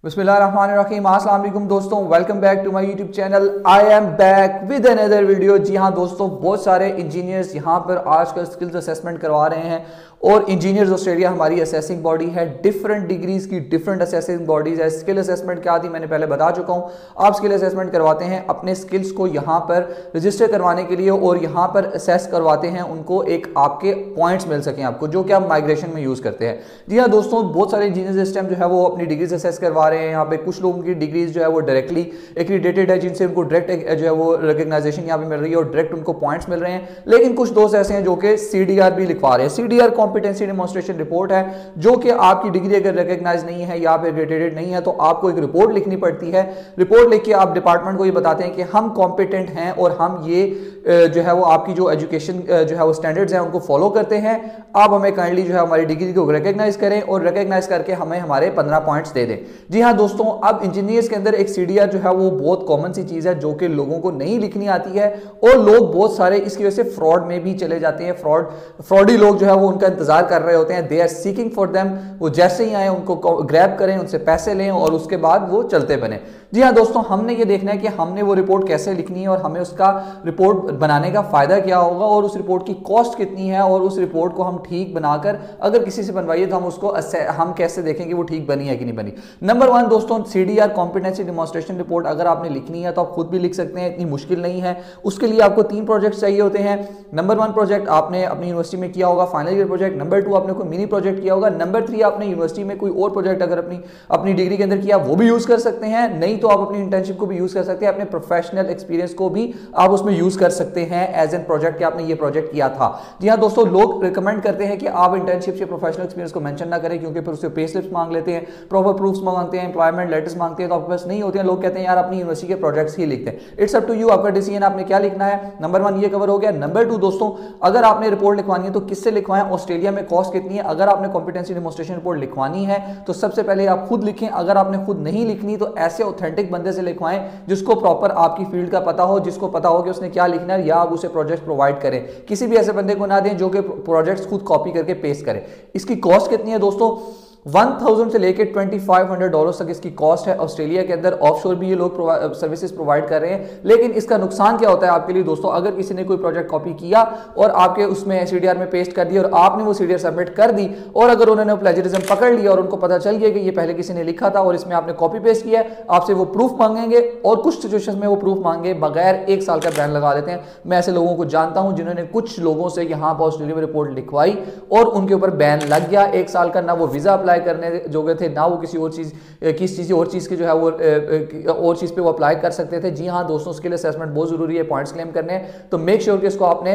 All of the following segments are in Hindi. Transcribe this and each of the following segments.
बिस्मिल्लाहिर्रहमानिर्रहीम। अस्सलाम वालेकुम दोस्तों, welcome back to my YouTube channel. I am back with another video. जी हाँ दोस्तों, बहुत सारे इंजीनियर्स यहाँ पर आजकल स्किल्स असेसमेंट करवा रहे हैं और इंजीनियर्स ऑस्ट्रेलिया हमारी असेसिंग बॉडी है। डिफरेंट डिग्रीज की डिफरेंट असेसिंग बॉडीज है। स्किल असेसमेंट क्या थी मैंने पहले बता चुका हूँ। आप स्किल असेसमेंट करवाते हैं अपने स्किल्स को यहाँ पर रजिस्टर करवाने के लिए और यहाँ पर असेस करवाते हैं उनको, एक आपके पॉइंट्स मिल सकें आपको, जो कि आप माइग्रेशन में यूज़ करते हैं। जी हाँ दोस्तों, बहुत सारे इंजीनियर्स इस टाइम जो है वो अपनी डिग्रीज असेस करवा रहे हैं। यहाँ पे कुछ लोगों की डिग्रीज जो है वो डायरेक्टली एक्रीडेटेड है, जिनसे उनको डायरेक्ट जो है वो रिकग्नाइजेशन यहाँ पे मिल रही है और डायरेक्ट उनको पॉइंट्स मिल रहे हैं। लेकिन कुछ दोस्त ऐसे हैं जो कि सीडीआर भी लिखवा रहे हैं। सीडीआर कॉम्पिटेंसी डेमोन्स्ट्रेशन रिपोर्ट है, जो कि आपकी डिग्री अगर रिकग्नाइज नहीं है या फिर एक्रीडेटेड नहीं है तो आपको एक रिपोर्ट लिखनी पड़ती है। रिपोर्ट लिख के आप डिपार्टमेंट को ये बताते हैं कि हम कॉम्पिटेंट हैं और हम ये जो है वो आपकी जो एजुकेशन जो है वो स्टैंडर्ड्स हैं उनको फॉलो करते हैं। आप हमें काइंडली जो है हमारी डिग्री को रिकग्नाइज करें और रिकग्नाइज करके हमें हमारे 15 पॉइंट्स दे दें। जी हाँ दोस्तों, अब इंजीनियर्स के अंदर एक सीडीआर जो है वो बहुत कॉमन सी चीज है जो कि लोगों को नहीं लिखनी आती है और लोग बहुत सारे इसकी वजह से फ्रॉड में भी चले जाते हैं। फ्रॉडी लोग जो है वो उनका इंतजार कर रहे होते हैं। They are seeking for them. वो जैसे ही आए उनको ग्रैब करें, उनसे पैसे लें और उसके बाद वो चलते बने। जी हाँ दोस्तों, हमने ये देखना है कि हमने वो रिपोर्ट कैसे लिखनी है और हमें उसका रिपोर्ट बनाने का फायदा क्या होगा और उस रिपोर्ट की कॉस्ट कितनी है और उस रिपोर्ट को हम ठीक बनाकर अगर किसी से बनवाइए तो हम कैसे देखें कि वो ठीक बनी है कि नहीं बनी। नंबर 1 दोस्तों, सीडीआर कॉम्पिटेंसी डेमोन्स्ट्रेशन रिपोर्ट अगर आपने लिखनी है तो आप खुद भी लिख सकते हैं, इतनी मुश्किल नहीं है। उसके लिए आपको 3 प्रोजेक्ट चाहिए होते हैं। नंबर 1 प्रोजेक्ट आपने अपनी यूनिवर्सिटी में किया होगा, फाइनल ईयर प्रोजेक्ट। नंबर 2 आपने कोई मिनी प्रोजेक्ट किया होगा। नंबर 3 आपने यूनिवर्सिटी में कोई और प्रोजेक्ट अगर अपनी डिग्री के अंदर किया वो भी यूज कर सकते हैं। नहीं तो आप अपनी इंटर्नशिप को भी यूज कर सकते हैं, अपने प्रोफेशनल एक्सपीरियंस को भी आप उसमें यूज कर सकते हैं एज एन प्रोजेक्ट कि आपने ये प्रोजेक्ट किया था। जी हाँ दोस्तों, लोग रिकमेंड करते हैं कि आप इंटर्नशिप से प्रोफेशनल एक्सपीरियंस को मेंशन ना करें, क्योंकि फिर उससे पे स्लिप्स मांग लेते हैं, प्रॉपर प्रूफ्स मांगते हैं, एम्प्लॉयमेंट लेटर्स मांगते हैं, तो आपके पास नहीं होते हैं। लोग कहते हैं यार अपनी यूनिवर्सिटी के प्रोजेक्ट्स ही लिखते हैं। इट्स अप टू यू, आपका डिसीजन, आपने क्या लिखना है। नंबर 1 ये कवर हो गया। नंबर 2 दोस्तों, अगर आपने रिपोर्ट लिखवानी है तो किससे लिखवाएं, ऑस्ट्रेलिया में कॉस्ट कितनी है। अगर आपने कॉम्पिटेंसी डेमोन्स्ट्रेशन रिपोर्ट लिखवानी है तो सबसे पहले आप खुद लिखें। अगर आपने खुद नहीं लिखनी तो ऐसे ऑथेंटिक बंदे से लिखवाएं जिसको प्रॉपर आपकी फील्ड का पता हो, जिसको पता हो कि उसने क्या लिखना है, या आप उसे प्रोजेक्ट प्रोवाइड करें। किसी भी ऐसे बंदे को ना दें जो कि प्रोजेक्ट्स खुद कॉपी करके पेस्ट करे। इसकी कॉस्ट कितनी है दोस्तों, 1000 से लेकर $2500 तक इसकी कॉस्ट है। ऑस्ट्रेलिया के अंदर ऑफशोर भी ये लोग सर्विसेज प्रोवाइड कर रहे हैं। लेकिन इसका नुकसान क्या होता है आपके लिए दोस्तों, अगर किसी ने कोई प्रोजेक्ट कॉपी किया और आपके उसमें सीडीआर में पेस्ट कर दिया और आपने वो सीडीआर सबमिट कर दी और अगर उन्होंने प्लेजरिज्म पकड़ लिया और उनको पता चल गया कि ये पहले किसी ने लिखा था और इसमें आपने कॉपी पेस्ट किया, आपसे वो प्रूफ मांगेंगे और कुछ सिचुएशन में वो प्रूफ मांगे बगैर 1 साल का बैन लगा देते हैं। मैं ऐसे लोगों को जानता हूं जिन्होंने कुछ लोगों से यहाँ पर ऑस्ट्रेलिया में रिपोर्ट लिखवाई और उनके ऊपर बैन लग गया 1 साल का। ना वो वीजा अप्लाई करने जो थे, ना वो किसी और चीज के जो है वो और चीज पे वो अप्लाई कर सकते थे। जी हाँ दोस्तों, स्किल असेसमेंट बहुत जरूरी है पॉइंट्स क्लेम करने, तो मेक श्योर कि इसको आपने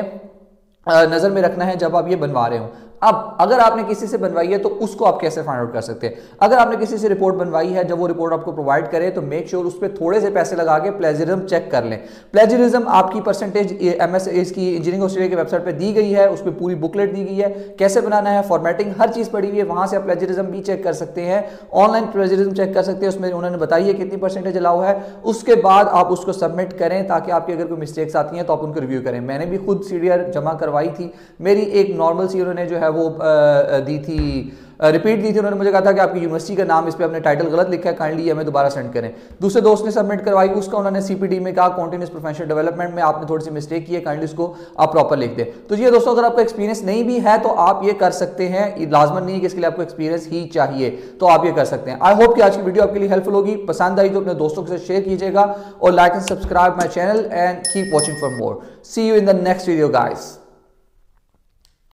नजर में रखना है जब आप ये बनवा रहे हो। अब अगर आपने किसी से बनवाई है तो उसको आप कैसे फाइंड आउट कर सकते हैं। अगर आपने किसी से रिपोर्ट बनवाई है, जब वो रिपोर्ट आपको प्रोवाइड करे तो मेक श्योर उस पर थोड़े से पैसे लगा के प्लेजरिज्म चेक कर लें। प्लेजरिज्म आपकी परसेंटेज एमएस इसकी इंजीनियरिंग ऑस्ट्रेलिया की वेबसाइट पे दी गई है, उस पर पूरी बुकलेट दी गई है, कैसे बनाना है, फॉर्मेटिंग हर चीज पड़ी हुई है। वहां से आप प्लेजरिज्म भी चेक कर सकते हैं, ऑनलाइन प्लेजरिज्म चेक कर सकते हैं। उसमें उन्होंने बताई है कितनी परसेंटेज अलाउ है। उसके बाद आप उसको सबमिट करें ताकि आपकी अगर कोई मिस्टेक्स आती हैं तो आप उनको रिव्यू करें। मैंने भी खुद सीडीआर जमा करवाई थी। मेरी एक नॉर्मल सी उन्होंने जो है वो दी थी, रिपीट दी थी। उन्होंने मुझे कहा था कि आपकी यूनिवर्सिटी का नाम इस पे अपने टाइटल गलत लिखा है, काइंडली हमें दोबारा सेंड करें। दूसरे दोस्त ने सबमिट करवाई, उसका उन्होंने सीपीडी में कहा कॉन्टिन्यूस प्रोफेशनल डेवलपमेंट में आपने थोड़ी सी मिस्टेक की है, काइंडली उसको आप प्रॉपर लिख दें। तो ये दोस्तों, अगर आपका एक्सपीरियंस नहीं भी है तो आप ये कर सकते हैं। लाजमन नहीं है कि इसके लिए आपको एक्सपीरियंस ही चाहिए, तो आप ये कर सकते हैं। आई होप कि आज की वीडियो आपके लिए हेल्पफुल होगी। पसंद आई तो अपने दोस्तों के साथ शेयर कीजिएगा और like and subscribe my channel and keep watching for more. See you in the next video guys.